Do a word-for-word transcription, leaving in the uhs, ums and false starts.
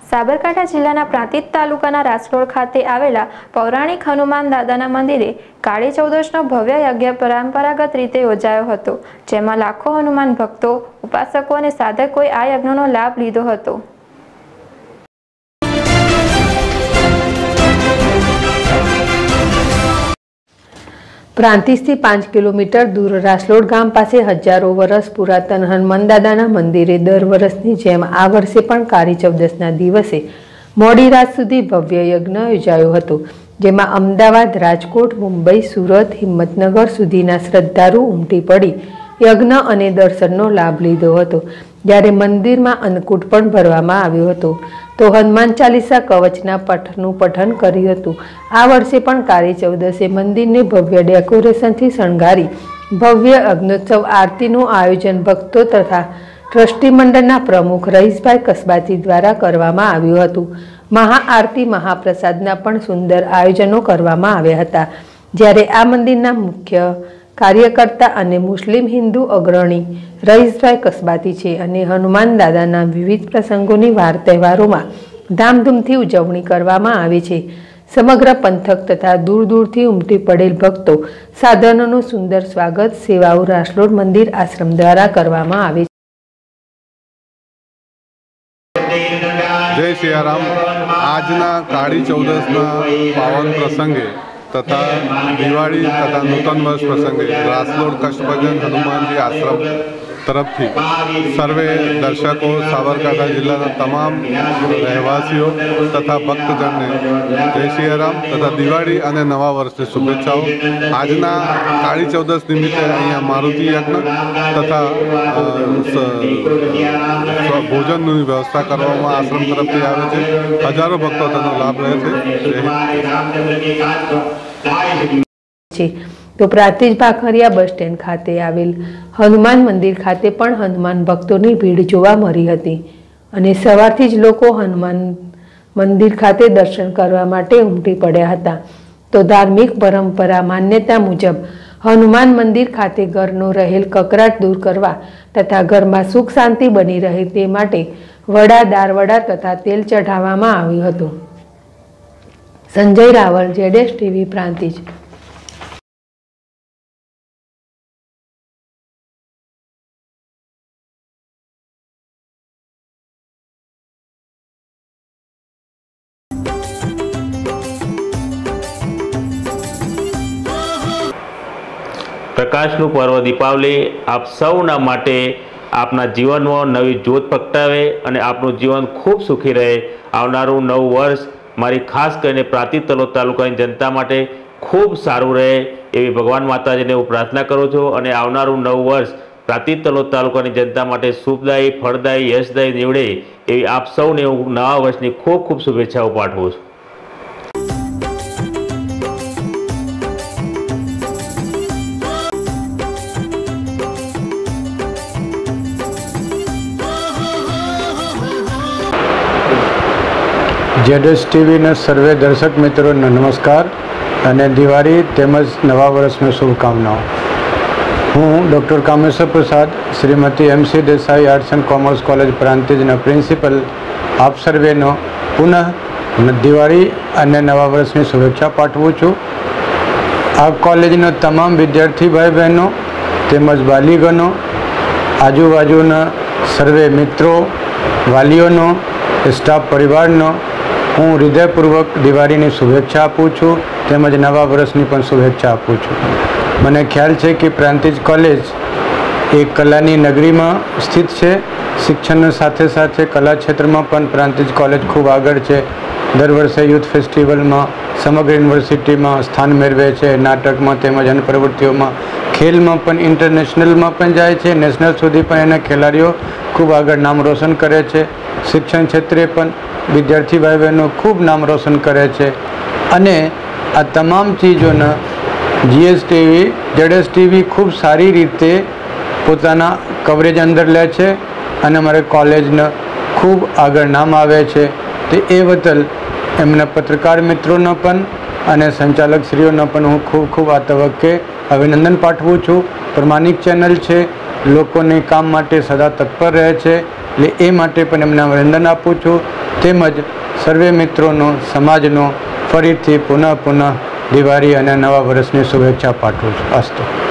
સાબરકાંઠા જિલ્લાના પ્રાંતિજ તાલુકાના રાસલોડ ખાતે આવેલા પૌરાણિક હનુમાન દાદાના મંદિરે કાળી ચૌદશનો ભવ્ય યજ્ઞ પરંપરાગત રીતે યોજાયો હતો, જેમાં લાખો હનુમાન ભક્તો, ઉપાસકો અને સાધકોએ આ યજ્ઞનો લાભ લીધો હતો। પ્રાંતિજથી પાંચ કિલોમીટર દૂર રાસલોડ ગામ પાસે હજારો વર્ષ પુરાતન હનુમાન દાદાના મંદિરે દર વર્ષની જેમ આ વર્ષે પણ કાળી ચૌદશના દિવસે મોડી રાત સુધી ભવ્ય યજ્ઞ યોજાયો હતો, જેમાં અમદાવાદ, રાજકોટ, મુંબઈ, સુરત, હિંમતનગર સુધીના શ્રદ્ધાળુ ઉમટી પડી યજ્ઞ અને દર્શનનો લાભ લીધો હતો। જ્યારે મંદિરમાં અન્નકૂટ પણ ભરવામાં આવ્યો હતો તો હનુમાન ચાલીસા કવચના પાઠનું પઠન કર્યું હતું। આ વર્ષે પણ કાળી ચૌદશે મંદિરને ભવ્ય ડેકોરેશનથી શણગારી ભવ્ય અગ્નોત્સવ આરતીનું આયોજન ભક્તો તથા ટ્રસ્ટી મંડળના પ્રમુખ રહીશભાઈ કસબાતી દ્વારા કરવામાં આવ્યું હતું। મહાઆરતી, મહાપ્રસાદના પણ સુંદર આયોજનો કરવામાં આવ્યા હતા। જ્યારે આ મંદિરના મુખ્ય કાર્યકર્તા અને મુસ્લિમ હિન્દુ અગ્રણી રહીશભાઈ કસબાતી છે અને હનુમાન દાદાના વિવિધ પ્રસંગોની વાર તહેવારોમાં ધામધૂમથી ઉજવણી કરવામાં આવે છે। સમગ્ર પંથક તથા દૂર દૂરથી ઉમટી પડેલ ભક્તો સાધનોનું સુંદર સ્વાગત સેવાઓ રાસલોડ મંદિર આશ્રમ દ્વારા કરવામાં આવે છે। जय सियाराम। आजना काળી चौदसना पावन प्रसंगे तथा दिवाળી तथा नूतन वर्ष प्रसंगे रासलोड कष्टभंजन हनुमानजी आश्रम तरफथी सर्वे दर्शकों, साबरकांठा जिल्लाना तमाम રહેવાસીઓ तथा भक्तजनने जय सियाराम तथा दिवाળી અને નવા વર્ષની શુભેચ્છાઓ। આજના કાળી ચૌદસ નિમિત્તે અહીંયા મારુતિ યજ્ઞ તથા ભોજનની વ્યવસ્થા કરવામાં આશ્રમ તરફથી આવે છે। હજારો ભક્તો તેનો લાભ લે છે। તો પ્રાંતિજ ભાખરિયા બસ સ્ટેન્ડ ખાતે આવેલ હનુમાન મંદિર ખાતે પણ હનુમાન ભક્તોની ભીડ જોવા મળી હતી અને સવારથી જ લોકો હનુમાન મંદિર ખાતે દર્શન કરવા માટે ઉમટી પડ્યા હતા। તો ધાર્મિક પરંપરા માન્યતા મુજબ હનુમાન મંદિર ખાતે ઘરનો રહેલ કકરાટ દૂર કરવા તથા ઘરમાં સુખ શાંતિ બની રહે તે માટે વડા, દારવડા તથા તેલ ચઢાવવામાં આવ્યું હતું। સંજય રાવલ, જેડેશ ટીવી, પ્રાંતિજ। પ્રકાશનું પર્વ દીપાવલી આપ સૌના માટે આપના જીવનમાં નવી જ્યોત પ્રગટાવે અને આપનું જીવન ખૂબ સુખી રહે। આવનારું નવું વર્ષ મારી ખાસ કરીને પ્રાંતિજ તલોદ તાલુકાની જનતા માટે ખૂબ સારું રહે એવી ભગવાન માતાજીને હું પ્રાર્થના કરું છું અને આવનારું નવું વર્ષ પ્રાંતિજ તલોદ તાલુકાની જનતા માટે શુભદાયી, ફળદાયી, યશદાયી નીવડે એવી આપ સૌને હું નવા વર્ષની ખૂબ ખૂબ શુભેચ્છાઓ પાઠવું છું। જેડેશ ટીવીના સર્વે દર્શક મિત્રોને નમસ્કાર અને દિવાળી તેમજ નવા વર્ષની શુભકામનાઓ। હું doctor Kameshwar Prasad, Shrimati M C Desai arts and commerce college પ્રાંતિજના પ્રિન્સિપલ આપ સર્વેનો પુનઃ દિવાળી અને નવા વર્ષની શુભેચ્છા પાઠવું છું। આ કોલેજના તમામ વિદ્યાર્થી ભાઈ બહેનો તેમજ વાલીગણો, આજુબાજુના સર્વે મિત્રો, વાલીઓનો, સ્ટાફ પરિવારનો હું હૃદયપૂર્વક દિવાળીની શુભેચ્છા આપું છું તેમજ નવા વર્ષની પણ શુભેચ્છા આપું છું। મને ખ્યાલ છે કે પ્રાંતિજ કોલેજ એ કલાની નગરીમાં સ્થિત છે। શિક્ષણની સાથે સાથે કલા ક્ષેત્રમાં પણ પ્રાંતિજ કોલેજ ખૂબ આગળ છે। દર વર્ષે યુથ ફેસ્ટિવલમાં સમગ્ર યુનિવર્સિટીમાં સ્થાન મેળવે છે। નાટકમાં તેમજ અન્ય પ્રવૃત્તિઓમાં, ખેલમાં પણ ઇન્ટરનેશનલમાં પણ જાય છે, નેશનલ સુધી પણ એના ખેલાડીઓ ખૂબ આગળ નામ રોશન કરે છે। શિક્ષણ ક્ષેત્રે પણ વિદ્યાર્થી ભાઈ બહેનો ખૂબ નામ રોશન કરે છે અને આ તમામ ચીજોના જીએસ ટીવી, જેડેશ ટીવી ખૂબ સારી રીતે પોતાના કવરેજ અંદર લે છે અને અમારે કોલેજને ખૂબ આગળ નામ આવે છે। તો એ બદલ એમના પત્રકાર મિત્રોનો પણ અને સંચાલકશ્રીઓનો પણ હું ખૂબ ખૂબ આ તબક્કે અભિનંદન પાઠવું છું। પ્રમાણિક ચેનલ છે લોકોની કામ માટે સદા તત્પર રહે છે, એટલે એ માટે પણ એમને અભિનંદન આપું છું. તેમજ સર્વે મિત્રોનો, સમાજનો ફરીથી પુનઃ પુનઃ દિવાળી અને નવા વર્ષની શુભેચ્છા પાઠવું છું. અસ્તુ.